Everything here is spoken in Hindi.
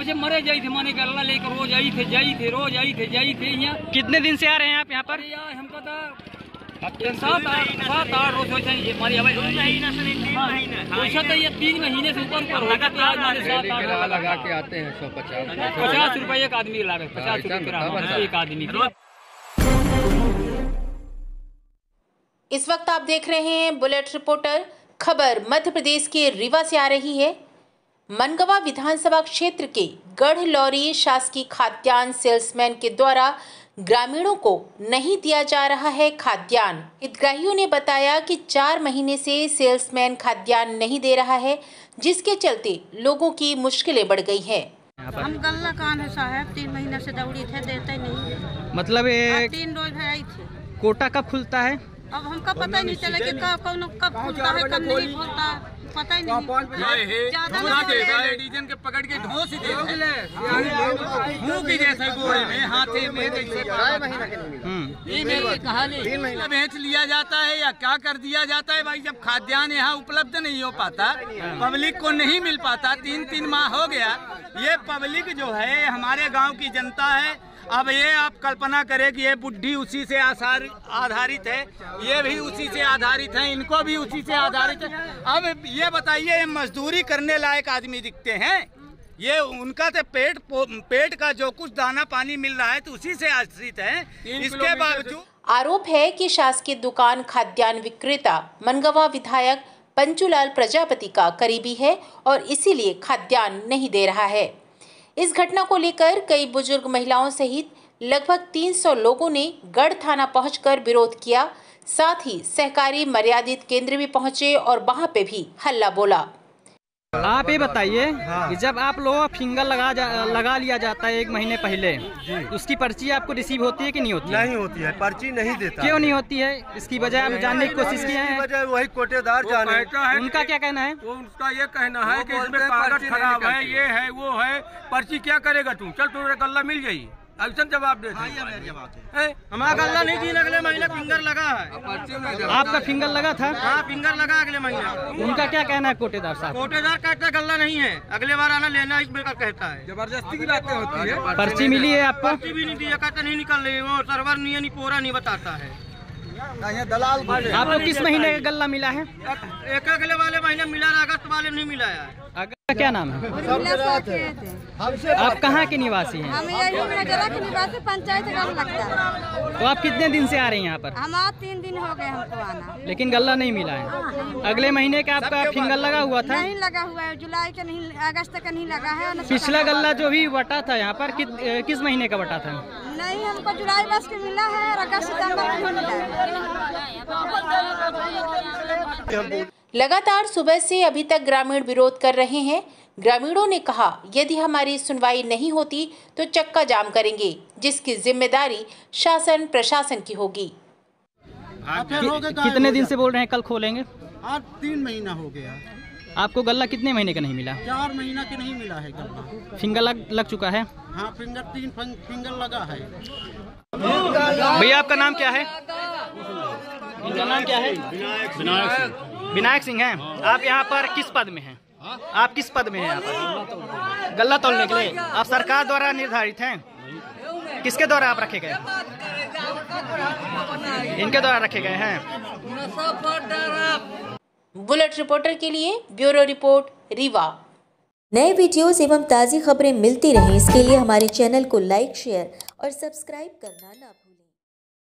से मरे जाई थे, माने गल्ला लेकर रोज आई थे यहाँ। कितने दिन से आ रहे हैं आप यहाँ पर? हमको तो 7-8 रोज होते हैं हमारी वैसे तो ये 3 महीने से ऊपर लगा के आते हैं 50 रुपये एक आदमी लागे, 50 रुपये एक आदमी। इस वक्त आप देख रहे हैं बुलेट रिपोर्टर। खबर मध्य प्रदेश के रीवा से आ रही है। मनगवा विधानसभा क्षेत्र के गढ़लौरी शासकीय खाद्यान्न सेल्समैन के द्वारा ग्रामीणों को नहीं दिया जा रहा है खाद्यान्न। हितग्राहियों ने बताया कि 4 महीने से सेल्समैन खाद्यान्न नहीं दे रहा है, जिसके चलते लोगों की मुश्किलें बढ़ गई है। हम गल्ला कान है साहब, 3 महीने से दौड़ी थे, देते नहीं। मतलब 3 रोज आई थी। कोटा कब खुलता है? अब हमका पता ही नहीं चला कि कब खुलता है, कब नहीं खुलता, पता ही नहीं। डीजन के पकड़ के ढोस ही मुंह की जैसे गोरे में हाथे में बेच लिया जाता है या क्या कर दिया जाता है भाई। जब खाद्यान्न यहाँ उपलब्ध नहीं हो पाता, पब्लिक को नहीं मिल पाता, 3 माह हो गया। ये पब्लिक जो है हमारे गांव की जनता है। अब ये आप कल्पना करें कि ये बुढ़ी उसी से आधारित है, ये भी उसी से आधारित है, इनको भी उसी से आधारित है। अब ये बताइए, ये मजदूरी करने लायक आदमी दिखते हैं, ये उनका तो पेट का जो कुछ दाना पानी मिल रहा है तो उसी से आश्रित है। इसके बावजूद आरोप है कि शासकीय दुकान खाद्यान्न विक्रेता मनगवा विधायक पंचूलाल प्रजापति का करीबी है और इसीलिए खाद्यान्न नहीं दे रहा है। इस घटना को लेकर कई बुजुर्ग महिलाओं सहित लगभग 300 लोगों ने गढ़ थाना पहुंचकर विरोध किया। साथ ही सहकारी मर्यादित केंद्र भी पहुंचे और वहां पे भी हल्ला बोला। आप ये बताइए कि जब आप लोगों का फिंगर लगा लिया जाता है 1 महीने पहले, उसकी पर्ची आपको रिसीव होती है कि नहीं होती? नहीं होती है, पर्ची नहीं देता। क्यों नहीं होती है? इसकी वजह आप जानने की कोशिश किए हैं? वही कोटेदार जाने। उनका क्या कहना है? उनका ये कहना है कि इसमें कागज खराब है, ये है वो है, पर्ची क्या करेगा तू, चल तुम्हें गल्ला मिल जाएगी। ऐसा जवाब दे। हमारा गल्ला नहीं जी, अगले महीने फिंगर लगा है। आपका फिंगर लगा था? हाँ, फिंगर लगा अगले महीने। उनका क्या कहना है कोटेदार साहब? कोटेदार कहता है गल्ला नहीं है, अगले बार आना लेना इस बेकार कहता है। जबरदस्ती की बातें होती है। पर्ची मिली है आपको? पर्ची भी नहीं दिया, कहता नहीं निकल रही, वो सर्वर नहीं कोरा नहीं बताता है। दलाल आपको किस महीने का गल्ला मिला है? एक अगले वाले महीने मिला, अगस्त वाले नहीं मिला है। आपका क्या नाम है? आप कहाँ के निवासी हैं? हम यही जगह के निवासी, पंचायत गाँव लगता है। तो आप कितने दिन से आ रहे हैं यहाँ पर? हम 3 दिन हो गए हमको आना, लेकिन गल्ला नहीं मिला है। अगले महीने का आपका फिंगर लगा हुआ था? नहीं लगा हुआ है, जुलाई का नहीं, अगस्त का नहीं लगा है। पिछला गल्ला जो भी बटा था यहाँ पर किस महीने का बटा था? नहीं, हमको जुलाई बस के मिला है और अगस्त सितम्बर में मिला है। लगातार सुबह से अभी तक ग्रामीण विरोध कर रहे हैं। ग्रामीणों ने कहा, यदि हमारी सुनवाई नहीं होती तो चक्का जाम करेंगे, जिसकी जिम्मेदारी शासन प्रशासन की होगी। कितने दिन से बोल रहे हैं कल खोलेंगे? आज 3 महीना हो गया। आपको गल्ला कितने महीने का नहीं मिला? 4 महीना के नहीं मिला है गल्ला। फिंगर लग चुका है? हाँ, 3 फिंगर लगा है। भैया आपका नाम क्या है? इनका नाम क्या है? विनायक सिंह हैं। आप यहाँ पर किस पद में हैं? आप किस पद में हैं यहाँ पर? गल्ला तोलने के लिए? आप सरकार द्वारा निर्धारित हैं? किसके द्वारा आप रखे गए? इनके द्वारा रखे गए हैं। बुलेट रिपोर्टर के लिए ब्यूरो रिपोर्ट, रीवा। नए वीडियोस एवं ताज़ी खबरें मिलती रहें, इसके लिए हमारे चैनल को लाइक, शेयर और सब्सक्राइब करना ना भूलें।